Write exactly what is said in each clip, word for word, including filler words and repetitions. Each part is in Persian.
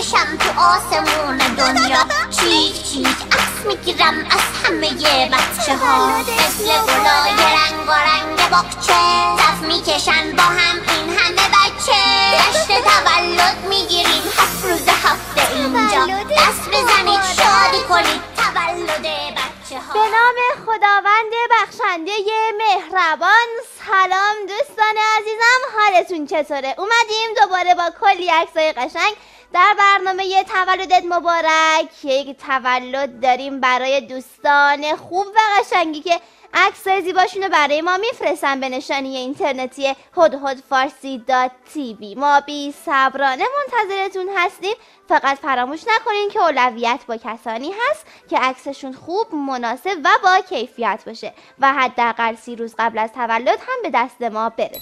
میکشم تو آسمون دنیا. چیک چیک عکس میگیرم از همه بچه ها، مثل گلای رنگ و رنگ باغچه صف میکشن با هم این همه بچه. جشن تولد میگیریم هفت روز هفته اینجا، دست بزنید شادی کنید تولد بچه ها. به نام خداوند بخشنده مهربان. سلام دوستان عزیزم، حالتون چطوره؟ اومدیم دوباره با کلی عکسای قشنگ در برنامه تولدت مبارک. یک تولد داریم برای دوستان خوب و قشنگی که عکسای زیباشونو برای ما میفرستن به نشانی اینترنتی هدهد فارسی دات تی وی. ما بی صبرانه منتظرتون هستیم. فقط فراموش نکنین که اولویت با کسانی هست که عکسشون خوب، مناسب و با کیفیت باشه و حداقل سی روز قبل از تولد هم به دست ما برسه.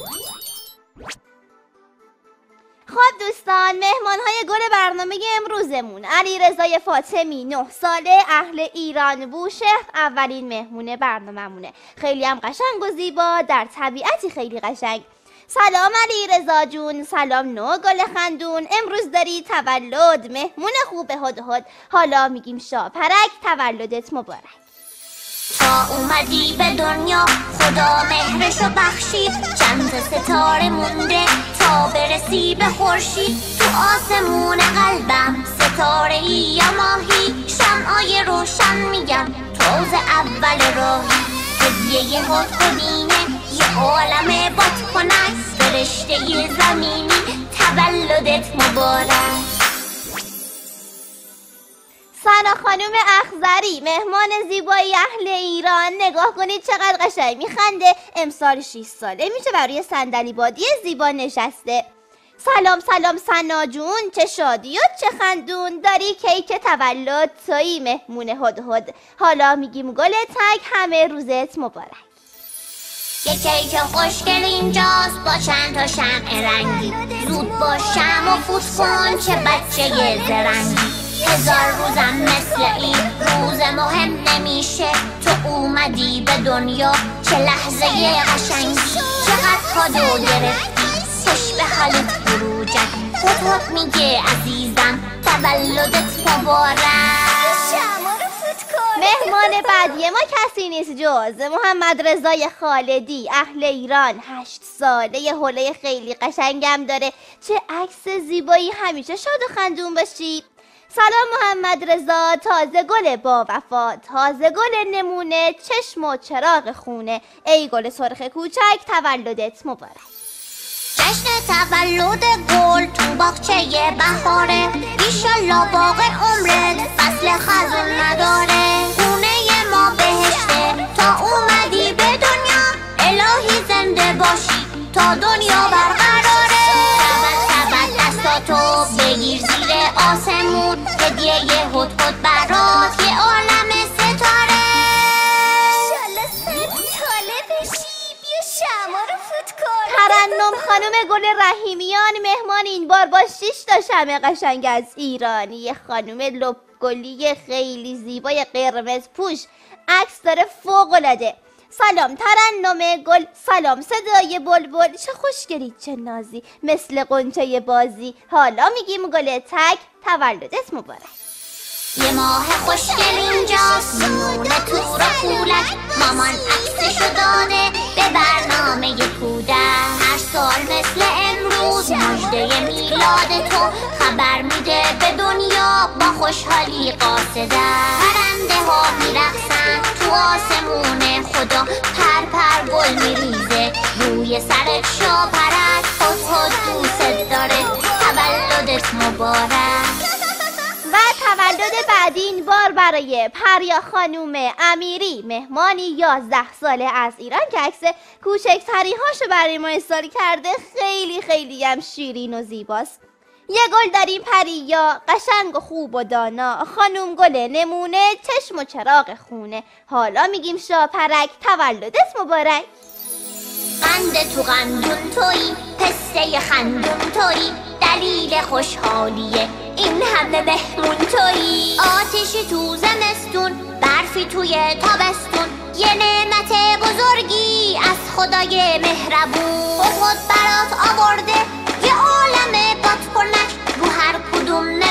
خب دوستان، مهمانهای گل برنامه امروزمون علیرضا فاطمی، نه ساله، اهل ایران بوشهر، اولین مهمون برنامه‌مونه. خیلی هم قشنگ و زیبا، در طبیعتی خیلی قشنگ. سلام علیرضا جون. سلام نو گل خندون. امروز داری تولد، مهمون خوب هدهد. حالا میگیم شاپرک، تولدت مبارک. تا اومدی به دنیا خدا مهرشو بخشید، چند ستاره مونده تا برسی به خورشید. تو آسمون قلبم ستاره ای یا ماهی، شمعای روشن میگم تازه اول راهی. هدیه هدهدینه یه عالم بادکنک، فرشته زمینی تولدت مبارک. سنا خانوم اخضری، مهمان زیبایی اهل ایران. نگاه کنید چقدر قشنگ میخنده. امسال شش ساله میشه و روی صندلی بادی زیبا نشسته. سلام سلام سنا جون، چه شادی و چه خندون. داری کیک تولد، تویی مهمون هدهد. حالا میگیم گل تک، همه روزت مبارک. یه کیک خوشگل اینجاست با چند تا شمع رنگی، زود با شمع و فوت کن چه بچه زرنگی. هزار روزم مثل این روز مهم نمیشه، تو اومدی به دنیا چه لحظه قشنگی. چقدر کادو گرفتی خوش به حالت فروجک، هدهد میگه عزیزم تولدت مبارک. مهمان بعدی ما کسی نیست جز محمد رضا خالدی، اهل ایران، هشت ساله. یه حوله خیلی قشنگم داره. چه عکس زیبایی، همیشه شاد و خندون باشید. سلام محمد رضا، تازه گل با وفا، تازه گل نمونه، چشم و چراغ خونه. ای گل سرخ کوچک، تولدت مبارک. جشن تولد گل تو باغچه بهاره، ایشالله باغ عمرت فصل خزون نداره. خونه ما بهشته تا اومدی به دنیا، الهی زنده باشی تا دنیا برقراره. تبت تبت دستاتو بگیر زیر آسمون، هدیه هدهد برات یه عالم ستاره. ایشالله صد ساله بشی، بیا شمع رو فوت کن. ترنم خانم گل رحیمیان، مهمان این بار با شش تا شمع قشنگ از ایران. یه خانم لب گلی خیلی زیبای قرمز پوش، عکس داره فوق العاده. سلام ترنم گل، سلام صدای بلبل، چه خوشگلی چه نازی، مثل قنچه بازی. حالا میگیم گل تک، تولدت مبارک. یه ماه خوشگل اینجاست، مونه تو را پولک، مامان عکسشو داده به برنامه کودک. هر سال مثل امروز مژده میلاد تو خبر میده به دنیا با خوشحالی قاصده. پرنده ها میرقصن تو آسمون خدا، پر پر گل میریزه روی سرت شاپرک. هدهد دوست داره تولدت مبارک. و تولد بعدی این بار برای پریا خانوم امیری، مهمانی یازده ساله از ایران که عکس کوچکتری هاشو برای ما ارسال کرده. خیلی خیلی هم شیرین و زیباست. یه گل داریم پریا، قشنگ و خوب و دانا، خانوم گل نمونه، چشم و چراغ خونه. حالا میگیم شاپرک، تولدت مبارک. قند تو قندون تویی، پسته خندون تویی، دلیل خوشحالیه این همه مهمون تویی. آتشی تو زمستون، برفی توی تابستون، یه نعمت بزرگی از خدای مهربون. خود برات آورده یه عالم بادکنک، رو هر کدوم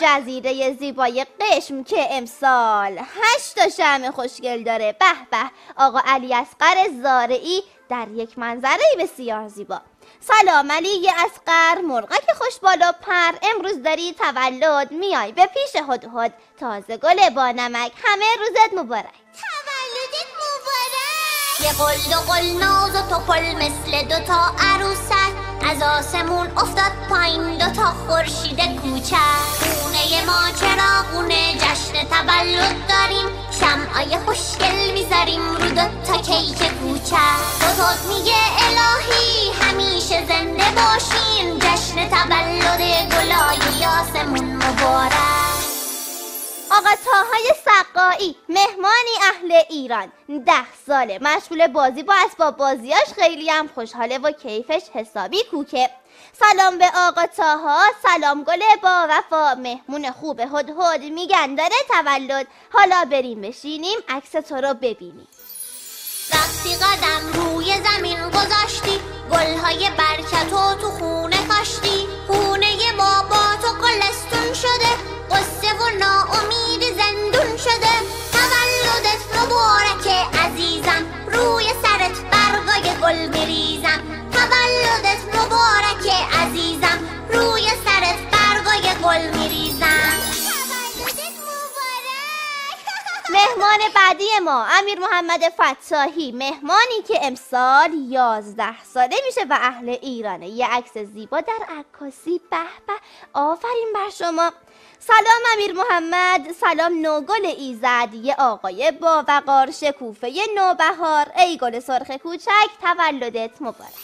جزیره زیبای قشم که امسال هشت تا شمع خوشگل داره. به به، آقا علی اصغر زارعی در یک منظره بسیار زیبا. سلام علی اصغر، مرغک خوش بالا پر، امروز داری تولد، میای به پیش هدهد، تازه گل با نمک، همه روزت مبارک. تولدت مبارک. یه قل دو قل ناز و توپل مثل دوتا عروسک، از آسمون افتاد پایین دوتا خورشید کوچک. خونه ما چراغونه، جشن تولد داریم، شمعای خوشگل میذاریم رو دوتا کیک کوچک. هدهد میگه الهی همیشه زنده باشین، جشن تولد گلای یاسمون مبارک. آقا طاهای سقایی، مهمانی اهل ایران، ده ساله، مشغول بازی با اسباب بازیاش، خیلی هم خوشحاله و کیفش حسابی کوکه. سلام به آقا طاها، سلام گل با وفا، مهمون خوب هدهد، میگن داره تولد، حالا بریم بشینیم عکس تو رو ببینیم. وقتی قدم روی زمین گذاشتی، گلهای برکتو تو خونه کاشتی، خونه بابا تو گلستون شده، قصه و ناامید زندون شده. تولدت مبارکه عزیزم، روی سرت برگای گل میریزم. تولدت مبارکه عزیزم، روی سرت برگای گل میریزم. تولدت مبارک. مهمان بعدی ما امیر محمد فتاحی، مهمانی که امسال یازده ساله میشه و اهل ایرانه. یه عکس زیبا در عکاسی، به به، آفرین بر شما. سلام امیر محمد، سلام نوگل ایزد، یه آقای با وقار، شکوفه نوبهار، ای گل سرخ کوچک، تولدت مبارک.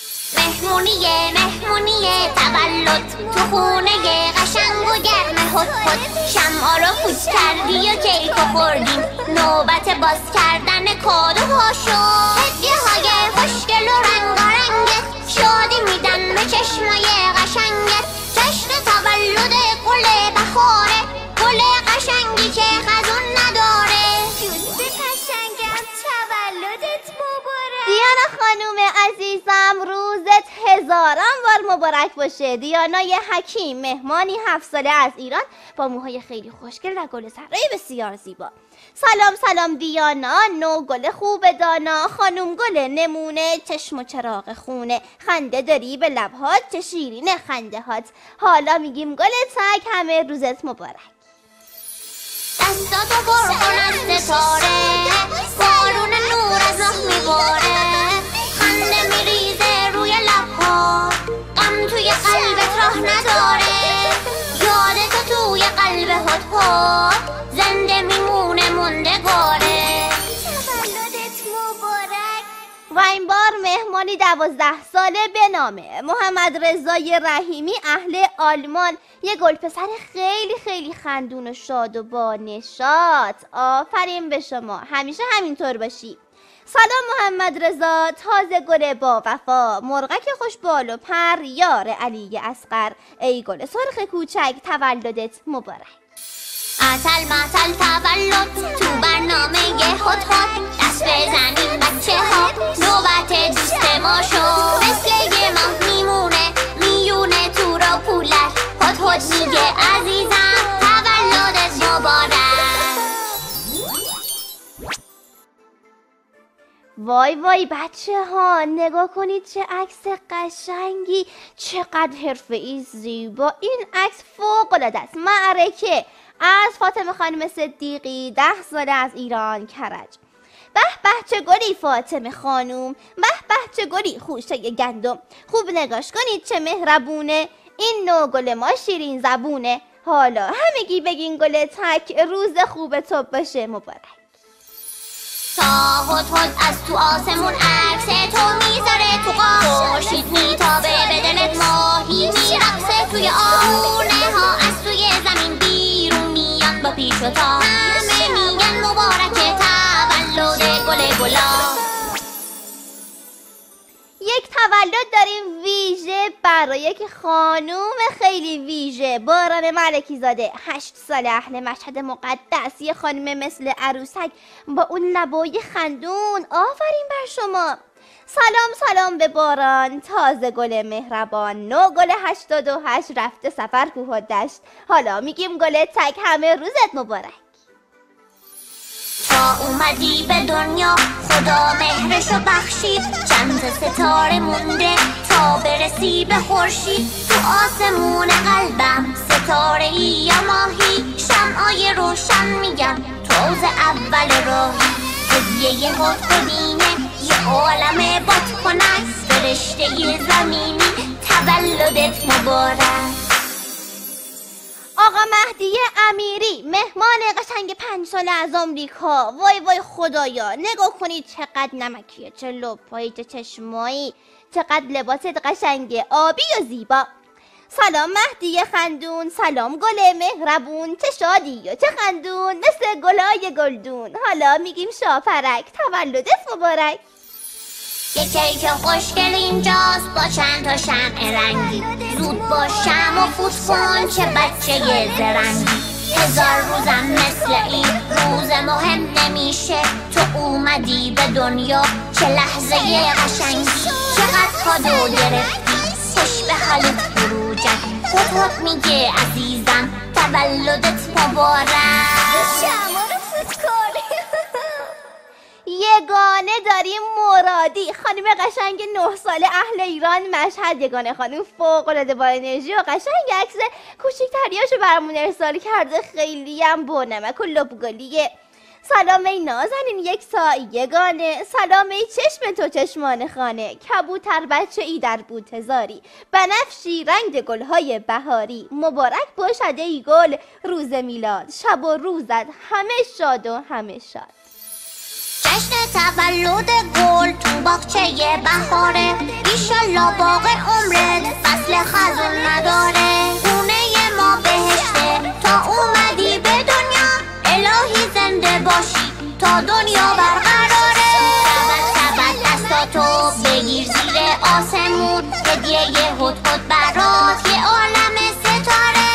مهمونیه مهمونیه تولد، تو خونه قشنگ و گرم هدهد، شمعا رو فوت کردی و کیکو خوردیم، نوبت باز کردن کادوها شد. هدیه های خوشگل و رنگارنگت، شادی میدن به چشمای قشنگت. جشن تولد گل بهاره، گل قشنگی که خزون نداره. دوست قشنگم، تولدت مبارک. دیانا خانوم عزیزم، روزت هزاران بار مبارک باشه. دیانای حکیم، مهمانی هفت ساله از ایران با موهای خیلی خوشگل و گل سرای بسیار زیبا. سلام سلام دیانا، نو گل خوب دانا، خانوم گل نمونه، چشم و چراغ خونه، خنده داری به لبهات، چه شیرین خنده هات، حالا میگیم گل تک، همه روزت مبارک. دستاتو پر کن از ستاره، بارون نور از راه میباره، خنده میریزه روی لبها، غم توی قلبت راه نداره. یادتو توی قلب هدهد، زنده میمونه موندگاره. تولدت مبارک. و این بار مهمانی دوازده ساله به نامه محمد رضای رحیمی، اهل آلمان، یه گل پسر خیلی خیلی خندون و شاد و با نشاط. آفرین به شما، همیشه همینطور باشی. سلام محمد رضا، تازه گل با وفا، مرغک خوش بال و پر، یار علی اصغر، ای گل سرخ کوچک، تولدت مبارک. عسل معسل تولد، تو برنامه هدهد، دست بزنیم بچه ها، نوبت دوست ما شو. مثل یه ماه میمونه میونه تو را پولش، هدهد میگه عزیزم تولدت مبارک. وای وای بچه ها، نگاه کنید چه عکس قشنگی، چقدر حرفه‌ای زیبا. این عکس فوق العاده است. معرکه از فاطمه خانم صدیقی، ده ساله از ایران کرج. به به چه گلی فاطمه خانوم، به به چه گلی خوشه گندم، خوب نگاش کنید چه مهربونه، این نو گل ما شیرین زبونه. حالا همگی بگین گل تک، روز خوب تو باشه مبارک. تا هدهد از تو آسمون عکس تو میذاره تو قاش، خورشید میتابه به دلت، ماهی میرقصه توی آونه ها، از توی زمین بیرون میاد با پیش و تا، همه میگن مبارکه تولد گل گلا. یک تولد داریم ویژه برای یک خانوم خیلی ویژه، باران ملکی زاده، هشت ساله، اهل مشهد مقدس، یه خانم مثل عروسک با اون لبای خندون. آفرین بر شما. سلام سلام به باران، تازه گل مهربان، نو گل هشتاد و هشت رفته سفر کوه و دشت. حالا میگیم گل تک، همه روزت مبارک. تا اومدی به دنیا خدا مهرشو بخشید، چند ستاره مونده تا برسی به خورشید. تو آسمون قلبم ستاره ای یا ماهی، شمعای روشن میگم توز اول راهی. هدیه خودخودینه یه عالم بادکنک، فرشته زمینی تولدت مبارک. آقا مهدی امیری، مهمان قشنگ پنج ساله از آمریکا. وای وای خدایا، نگاه کنید چقدر نمکیه، چه لپایی، چه چشمایی، چقدر لباست قشنگه، آبی و زیبا. سلام مهدی خندون، سلام گل مهربون، چه شادی و چه خندون مثل گلای گلدون. حالا میگیم شاپرک، تولدت مبارک. یه کیک خوشگل اینجاست با چند تا شمع رنگی، زود باش شمع و فوت کن چه بچه زرنگی. هزار روزم مثل این روز مهم نمیشه، تو اومدی به دنیا چه لحظه قشنگی. چقدر کادو گرفتی خوش به حالت بروجک، خود خود میگه عزیزم تولدت مبارک. شمع رو فوت کن. یگانه داریم مرادی، خانم قشنگ نه ساله اهل ایران مشهد. یگانه خانم فوق العاده با انرژی و قشنگ عکس کوچیک‌تریاشو برامون ارسال کرده، خیلی هم با نمک و لبگلیه. سلام ای نازنین یک سا یگانه، سلام ای چشم تو چشمان خانه، کبوتر بچه ای در بوتزاری، بنفشی رنگ گلهای بهاری. مبارک باشد ای گل روز میلاد، شب و روزت همه شاد و همه شاد. جشن تولد گل تو باغچه بهاره، ایشالله باغ عمرت فصل خزون نداره. خونه ما بهشته تا اومدی به دنیا، الهی زنده باشی تا دنیا برقراره. تبت تبت دستاتو بگیر زیر آسمون، هدیه هد هد برات یه عالم ستاره.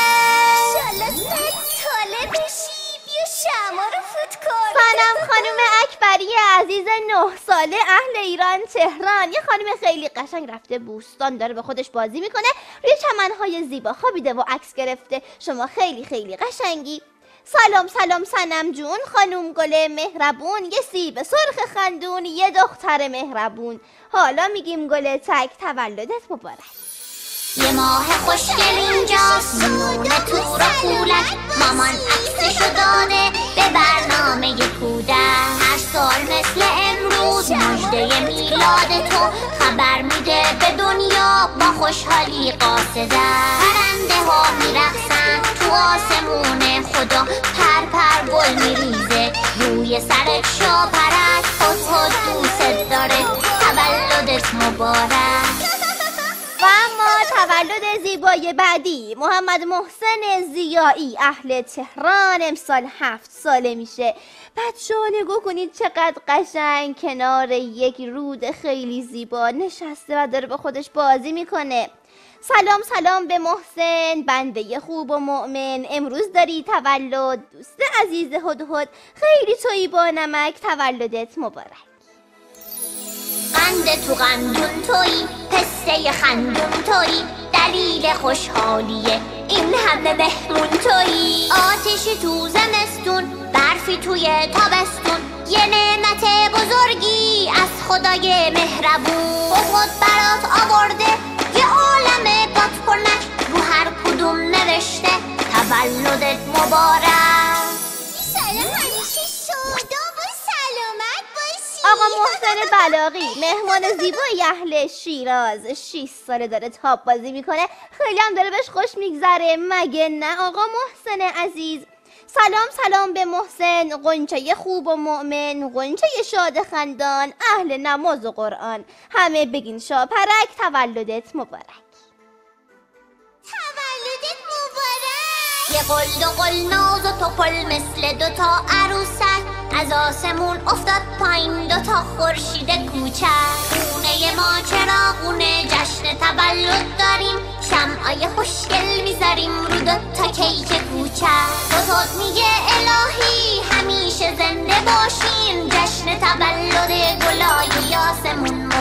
ایشالله صد ساله بشی، بیا شمع رو فوت کن. سلام خانم اکبری عزیز نه ساله اهل ایران تهران. یه خانم خیلی قشنگ رفته بوستان، داره به خودش بازی میکنه، روی چمنهای زیبا خوابیده و عکس گرفته. شما خیلی خیلی قشنگی. سلام سلام سنم جون، خانم گل مهربون، یه سیب سرخ خندون، یه دختر مهربون. حالا میگیم گل تک، تولدت مبارک. یه ماه خوشگل اینجاست، نونه تو را کولک، مامان عکسشو داده به برنامه کودک. هر سال مثل امروز مژده میلاد تو خبر میده به دنیا، با خوشحالی قاصده. پرنده ها میرقصن تو آسمون خدا، پر پر گل میریزه روی سرت شاپرک. خود خود دوست داره تولدت مبارک. و اما تولد زیبای بعدی، محمد محسن ضیایی اهل تهران، امسال هفت ساله میشه. بچه ها نگاه کنید چقدر قشنگ کنار یک رود خیلی زیبا نشسته و داره به خودش بازی میکنه. سلام سلام به محسن، بنده خوب و مؤمن، امروز داری تولد، دوست عزیز هدهد، خیلی تویی با نمک، تولدت مبارک. قند تو قندون تویی، پسته خندون تویی، دلیل خوشحالیه این همه مهمون تویی. آتشی تو زمستون، برفی توی تابستون، یه نعمت بزرگی از خدای مهربون. خود برات آورده یه عالم بادکنک، رو هر کدوم نوشته تولدت مبارک. ایشالله همیشه شاداب و سلامت باشی. آقا محسن بلاغی، مهمان زیبای اهل شیراز، شش ساله داره تاپ بازی میکنه، خیلی هم داره بهش خوش میگذره، مگه نه آقا محسن عزیز؟ سلام سلام به محسن، غنچه خوب و مؤمن، غنچه شاد خندان، اهل نماز و قرآن، همه بگین شاپرک، تولدت مبارک. تولدت مبارک. یه قل دو قل ناز و تو پل مثل دوتا عروسک، از آسمون افتاد پایین دوتا خورشید کوچک. خونه ما چراغونه، جشن تولد داریم، شمعای خوشگل میذاریم رو دوتا کیک کوچک. دوتات میگه الهی همیشه زنده باشین، جشن تولد گلای یاسمن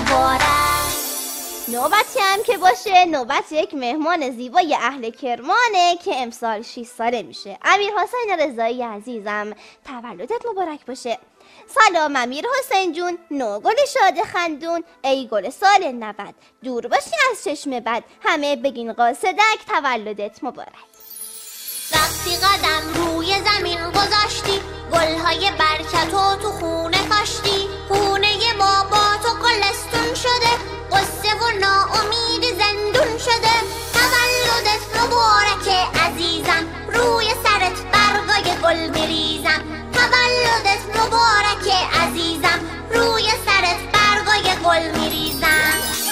مبارک. نوبتی هم که باشه نوبت یک مهمان زیبای اهل کرمانه که امسال شش ساله میشه. امیر حسین رضایی عزیزم تولدت مبارک باشه. سلام امیر حسین جون، نو گل شاد خندون، ای گل سال نود، دور باشی از چشم بد، همه بگین قاصدک تولدت مبارک. وقتی قدم روی زمین گذاشتی، گلهای برکتو تو خونه کاشتی، خونه بابا تو گلستون شده، قصه و ناامید زندون شده. تولدت مبارکه عزیزم، روی سرت برگای گل بریزم. تولدت مبارکه عزیزم، روی سرت برگای گل میریزم.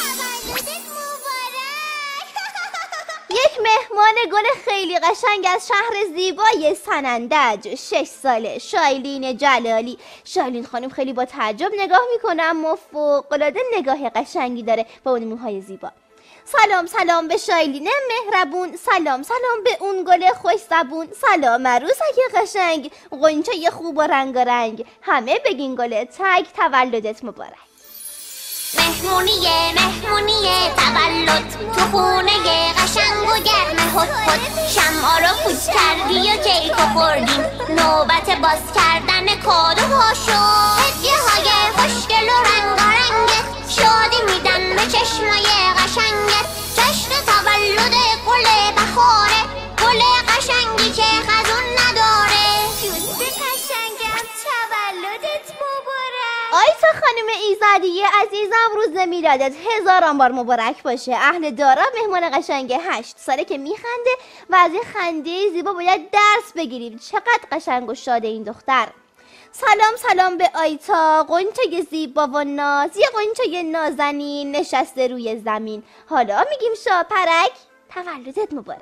یک مهمان گل خیلی قشنگ از شهر زیبای سنندج، شش ساله، شایلین جلالی. شایلین خانم خیلی با تعجب نگاه میکنه اما فوق‌العاده نگاه قشنگی داره با اون موهای زیبا. سلام سلام به شایلین مهربون، سلام سلام به اون گل خوش زبون، سلام عروسک قشنگ، غنچه خوب و رنگارنگ، همه بگین گل تگ تولدت مبارک. مهمونیه مهمونیه تولد، تو خونه قشنگ و گرم هد هد. شمعا رو فوت کردی و کیک و خوردیم، نوبت باز کردن کادوها شد. هدیه های خوشگل و رنگارنگت، شادی میدن به چشمای قشنگت. جشن تولد گل بهاره، گل قشنگی که خزون نداره. دوست قشنگم تولدت مبارک. آیتا خانم ایزدی عزیزم روز میلادت هزاران بار مبارک باشه. اهل دارا مهمان قشنگ هشت ساله که میخنده و از این خنده زیبا باید درس بگیریم. چقدر قشنگ و شاده این دختر. سلام سلام به آیتا، غنچه زیبا و ناز، یه غنچه نازنین نشسته روی زمین. حالا میگیم شاپرک تولدت مبارک.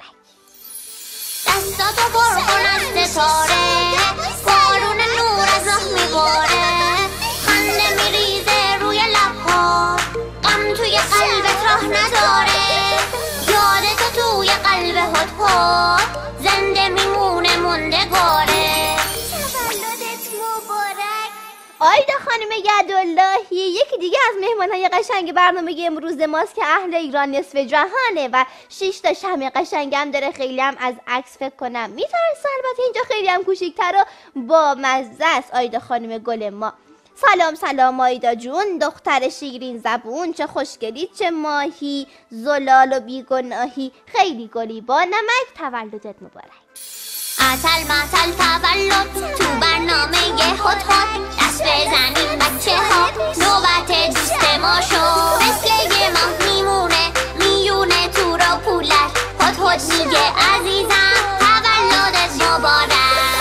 دستاتو پر کن از ستاره، بارون نور از راه میباره. خنده میریزه روی لبها، غم توی قلبت راه نداره. یادتو توی قلب هد هد، زنده میمونه موندگاره. تولدت مبارک. آیدا خانم یداللهی یکی دیگه از مهمانهای قشنگ برنامه امروز ماست که اهل ایران نصف جهانه و شش تا شمع قشنگم داره. خیلی هم از عکس فکر کنم میترسه، البته اینجا خیلی هم کوچیک‌تر و با مزه است. آیدا خانم گل ما، سلام سلام آیدا جون، دختر شیرین زبون، چه خوشگلی چه ماهی، زلال و بیگناهی، خیلی گلی با نمک تولدت مبارک. عتل معتل تولد، تو برنامه هد هد. دست بزنیم بچه ها، نوبت دوست ما شد. مثل یه ماه میمونه میونه تو را پولش. هد هد میگه عزیزم تولدت مبارک.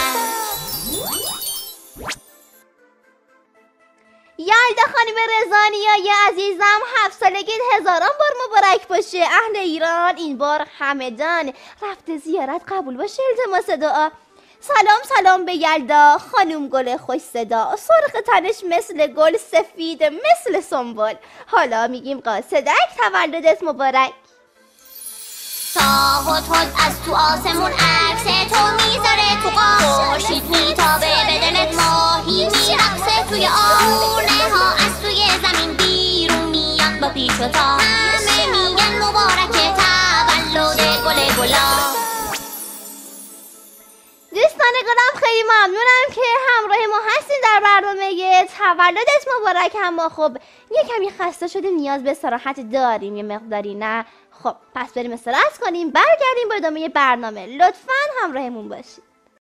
یلدا خانم رضانیای عزیزم هفت سالگیت هزاران بار مبارک باشه. اهل ایران این بار همدان رفته زیارت قبول باشه التماس دعا. سلام سلام به یلدا خانم گل خوش صدا، سرخ تنش مثل گل، سفید مثل سنبل. حالا میگیم قاصدک تولدت مبارک. تا هد هد از تو آسمون عکس تو میذاره تو قاب، خورشید میتابه به دلت، ماهی میرقصه توی آونه ها، از توی زمین بیرون میاد با پیچ و تا. همه میگن مبارکه تولد گل گلا. دوستان گلم خیلی ممنونم که همراه ما هستین در برنامه تولدت مبارک. اما خب یه کمی خسته شدیم، نیاز به استراحت داریم یه مقداری، نه؟ خب پس بریم استراحت کنیم، برگردیم با ادامه برنامه. لطفاً همراهمون باشید.